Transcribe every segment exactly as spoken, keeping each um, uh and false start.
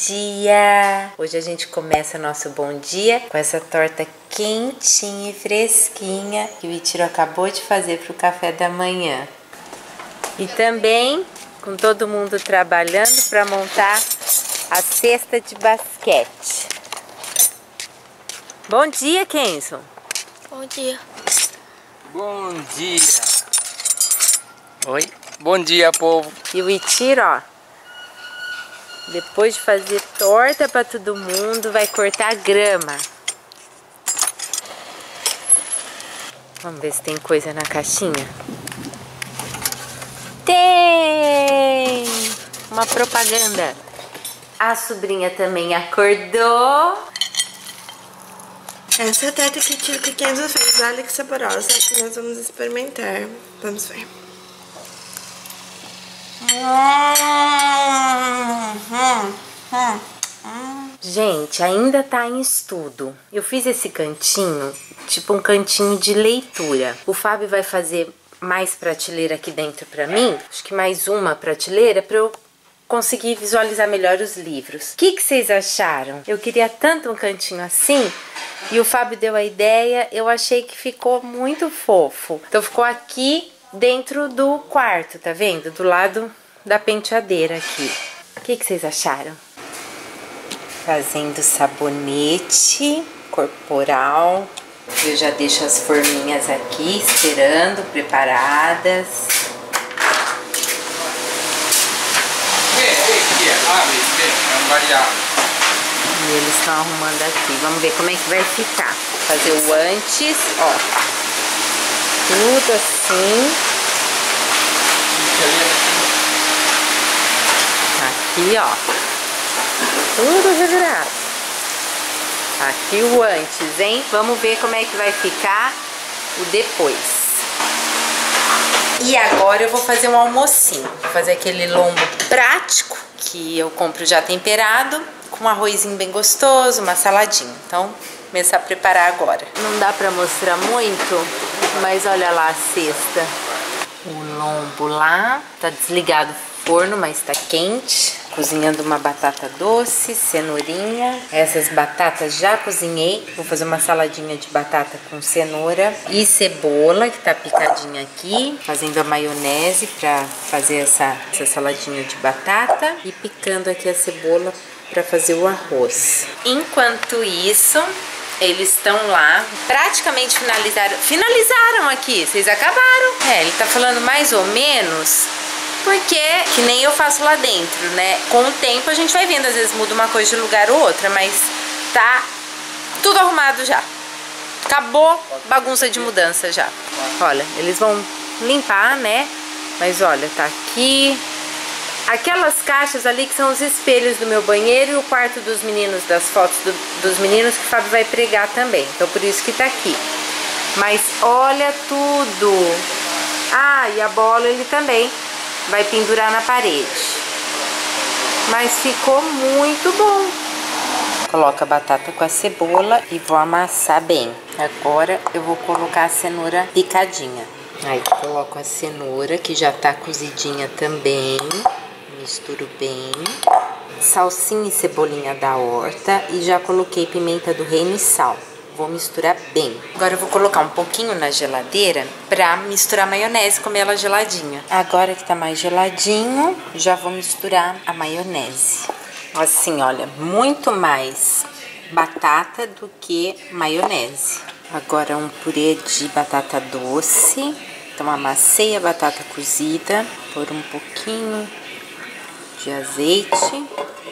dia! Hoje a gente começa nosso bom dia com essa torta quentinha e fresquinha que o Itiro acabou de fazer para o café da manhã. E também com todo mundo trabalhando para montar a cesta de basquete. Bom dia, Kenson! Bom dia! Bom dia! Oi? Bom dia, povo! E o Itiro, ó, depois de fazer torta para todo mundo, vai cortar grama. Vamos ver se tem coisa na caixinha. Tem! Uma propaganda. A sobrinha também acordou. Essa é a torta que o tio Kenzo fez. Olha que saborosa. Nós vamos experimentar. Vamos ver. Gente, ainda tá em estudo. Eu fiz esse cantinho, tipo um cantinho de leitura. O Fábio vai fazer mais prateleira aqui dentro pra mim. Acho que mais uma prateleira pra eu conseguir visualizar melhor os livros. O que que vocês acharam? Eu queria tanto um cantinho assim. E o Fábio deu a ideia. Eu achei que ficou muito fofo. Então ficou aqui dentro do quarto, tá vendo? Do lado da penteadeira aqui. O que que vocês acharam? Fazendo sabonete corporal. Eu já deixo as forminhas aqui esperando, preparadas. E eles estão arrumando aqui. Vamos ver como é que vai ficar. Fazer o antes, ó. Tudo assim. Aqui, ó. Tudo revirado. Aqui o antes, hein? Vamos ver como é que vai ficar o depois. E agora eu vou fazer um almocinho. Vou fazer aquele lombo prático que eu compro já temperado, com um arrozinho bem gostoso, uma saladinha. Então, vou começar a preparar agora. Não dá pra mostrar muito, mas olha lá a cesta. O lombo lá, tá desligado o forno, mas tá quente. Cozinhando uma batata doce, cenourinha. Essas batatas já cozinhei. Vou fazer uma saladinha de batata com cenoura e cebola, que tá picadinha aqui. Fazendo a maionese pra fazer essa, essa saladinha de batata. E picando aqui a cebola pra fazer o arroz. Enquanto isso, eles estão lá, praticamente finalizaram. Finalizaram aqui, vocês acabaram. É, ele tá falando mais ou menos... Porque, que nem eu faço lá dentro, né? Com o tempo a gente vai vendo, às vezes muda uma coisa de lugar ou outra, mas tá tudo arrumado já. Acabou bagunça de mudança já. Olha, eles vão limpar, né? Mas olha, tá aqui. Aquelas caixas ali que são os espelhos do meu banheiro e o quarto dos meninos, das fotos do, dos meninos que o Fábio vai pregar também. Então por isso que tá aqui. Mas olha tudo. Ah, e a bola ele também vai pendurar na parede. Mas ficou muito bom. Coloco a batata com a cebola e vou amassar bem. Agora eu vou colocar a cenoura picadinha. Aí coloco a cenoura que já tá cozidinha também. Misturo bem. Salsinha e cebolinha da horta. E já coloquei pimenta do reino e sal. Vou misturar bem. Agora eu vou colocar um pouquinho na geladeira pra misturar a maionese, comer ela geladinha. Agora que tá mais geladinho, já vou misturar a maionese. Assim, olha, muito mais batata do que maionese. Agora um purê de batata doce. Então amassei a batata cozida, pôr um pouquinho de azeite,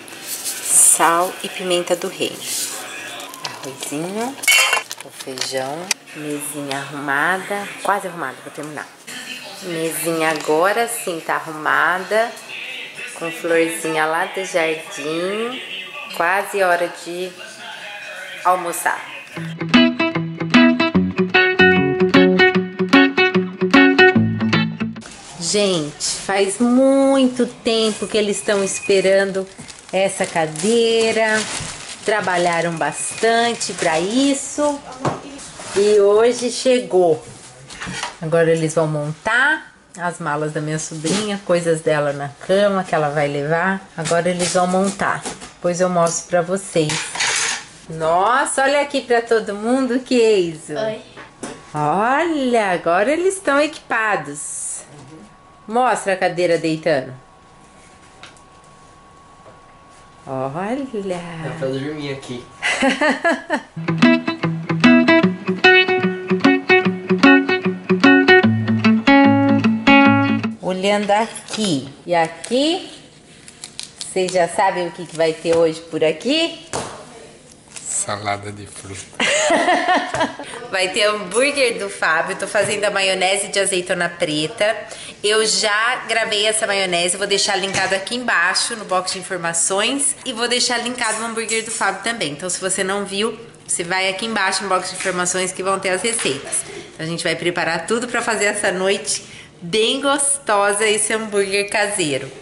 sal e pimenta do reino. Arrozinho, o feijão, mesinha arrumada, quase arrumada, vou terminar. Mesinha agora sim tá arrumada, com florzinha lá do jardim, quase hora de almoçar. Gente, faz muito tempo que eles estão esperando essa cadeira. Trabalharam bastante para isso e hoje chegou. Agora eles vão montar as malas da minha sobrinha, coisas dela na cama que ela vai levar. Agora eles vão montar. Depois eu mostro pra vocês. Nossa, olha aqui pra todo mundo, que é isso? Oi. Olha, agora eles estão equipados. Mostra a cadeira deitando. Olha. Dá pra dormir aqui. Olhando aqui e aqui, vocês já sabem o que, que vai ter hoje por aqui? Salada de fruta. Vai ter hambúrguer do Fábio. Tô fazendo a maionese de azeitona preta. Eu já gravei essa maionese, vou deixar linkado aqui embaixo no box de informações. E vou deixar linkado o hambúrguer do Fábio também. Então se você não viu, você vai aqui embaixo no box de informações que vão ter as receitas. Então a gente vai preparar tudo pra fazer essa noite bem gostosa, esse hambúrguer caseiro.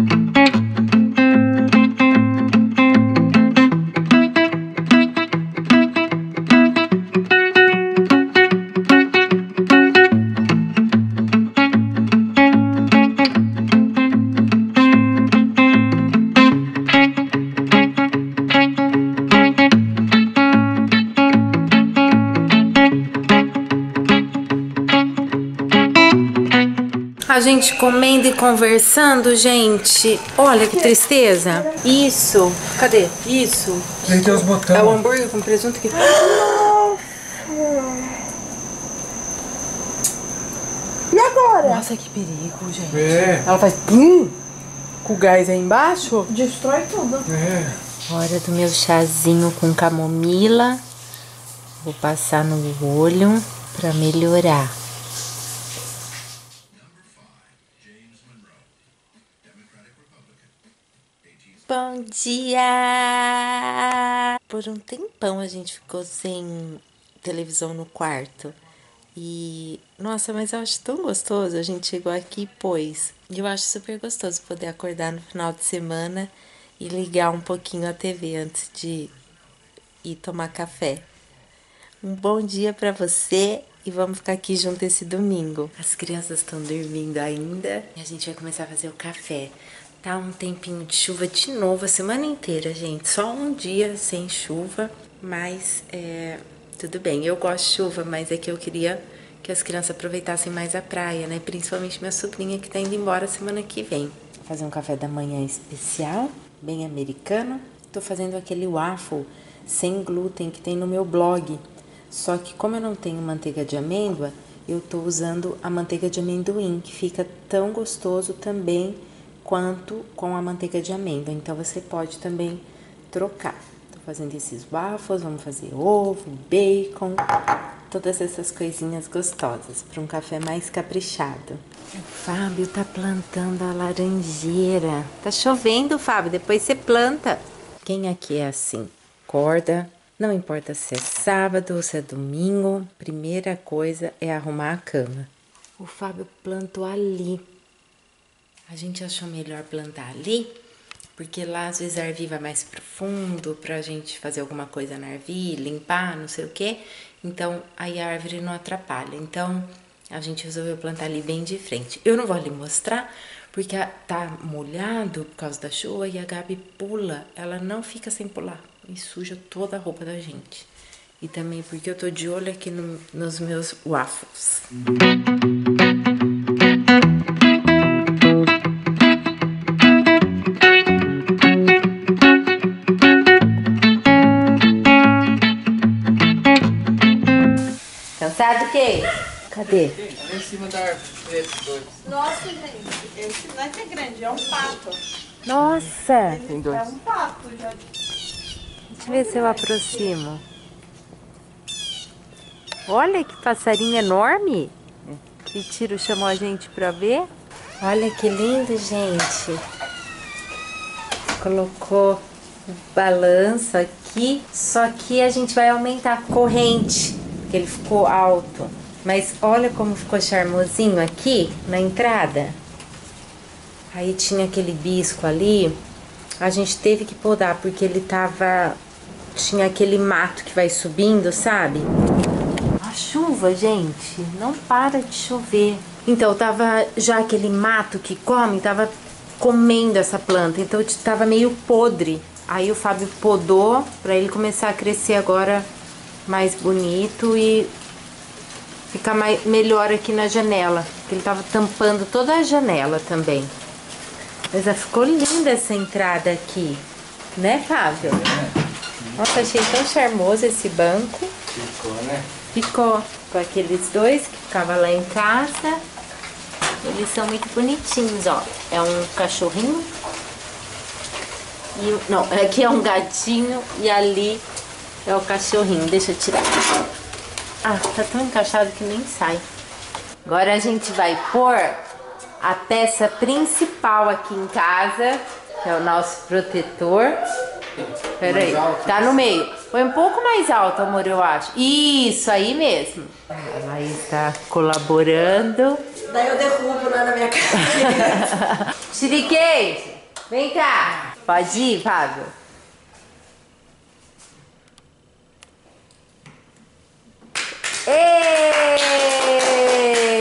A gente comendo e conversando, gente. Olha que tristeza. Isso. Cadê? Isso. Aí tem os botões. É o hambúrguer com presunto que... E agora? Nossa, que perigo, gente. É. Ela faz pum com o gás aí embaixo. Destrói tudo. É. Hora do meu chazinho com camomila. Vou passar no olho pra melhorar. Bom dia! Por um tempão a gente ficou sem televisão no quarto. E, nossa, mas eu acho tão gostoso. A gente chegou aqui e pôs. E eu acho super gostoso poder acordar no final de semana e ligar um pouquinho a T V antes de ir tomar café. Um bom dia pra você e vamos ficar aqui junto esse domingo. As crianças estão dormindo ainda e a gente vai começar a fazer o café. Tá um tempinho de chuva de novo a semana inteira, gente. Só um dia sem chuva, mas é, tudo bem. Eu gosto de chuva, mas é que eu queria que as crianças aproveitassem mais a praia, né? Principalmente minha sobrinha que tá indo embora semana que vem. Vou fazer um café da manhã especial, bem americano. Tô fazendo aquele waffle sem glúten que tem no meu blog. Só que como eu não tenho manteiga de amêndoa, eu tô usando a manteiga de amendoim, que fica tão gostoso também quanto com a manteiga de amêndoa. Então você pode também trocar. Tô fazendo esses waffles, vamos fazer ovo, bacon, todas essas coisinhas gostosas para um café mais caprichado. O Fábio tá plantando a laranjeira. Tá chovendo, Fábio, depois você planta. Quem aqui é assim? Acorda, não importa se é sábado ou se é domingo, primeira coisa é arrumar a cama. O Fábio plantou ali. A gente achou melhor plantar ali, porque lá às vezes a ervilha vai mais profundo, pra gente fazer alguma coisa na ervilha, limpar, não sei o que. Então, aí a árvore não atrapalha. Então, a gente resolveu plantar ali bem de frente. Eu não vou ali mostrar, porque tá molhado por causa da chuva e a Gabi pula. Ela não fica sem pular e suja toda a roupa da gente. E também porque eu tô de olho aqui no, nos meus waffles. Cansado o quê? Cadê? Em cima da árvore, esses dois. Nossa, gente, esse não é que é grande, é um pato. Nossa! Tem dois. É um pato já. Deixa eu ver se eu aproximo. Olha que passarinho enorme. Que tiro chamou a gente pra ver. Olha que lindo, gente. Colocou o balanço aqui. Só que a gente vai aumentar a corrente, porque ele ficou alto. Mas olha como ficou charmosinho aqui na entrada. Aí tinha aquele bisco ali. A gente teve que podar porque ele tava... Tinha aquele mato que vai subindo, sabe? A chuva, gente, não para de chover. Então tava já aquele mato que come, tava comendo essa planta. Então tava meio podre. Aí o Fábio podou pra ele começar a crescer agora mais bonito e ficar mais, melhor aqui na janela. Porque ele tava tampando toda a janela também. Mas já ficou linda essa entrada aqui, né, Fábio? Nossa, achei tão charmoso esse banco. Ficou, né? Ficou com aqueles dois que ficavam lá em casa. Eles são muito bonitinhos, ó. É um cachorrinho. E, não, aqui é um gatinho e ali é o cachorrinho. Deixa eu tirar. Ah, tá tão encaixado que nem sai. Agora a gente vai pôr a peça principal aqui em casa, que é o nosso protetor. Pera aí, tá no meio. Põe um pouco mais alto, amor, eu acho. Isso, aí mesmo. A Laís tá colaborando. Daí eu derrubo lá na minha cara. Chiriquês, vem cá. Pode ir, Fábio? Êêêê!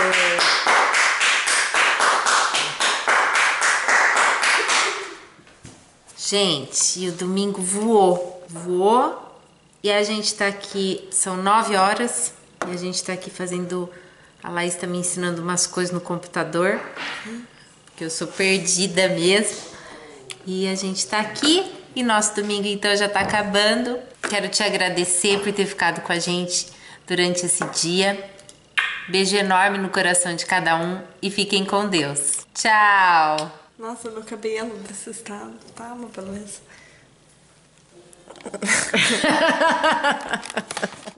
Gente, e o domingo voou, voou e a gente tá aqui, são nove horas e a gente tá aqui fazendo, a Laís tá me ensinando umas coisas no computador, porque eu sou perdida mesmo, e a gente tá aqui e nosso domingo então já tá acabando. Quero te agradecer por ter ficado com a gente durante esse dia, beijo enorme no coração de cada um e fiquem com Deus. Tchau! Nossa, meu cabelo desse estado. Tá, uma beleza.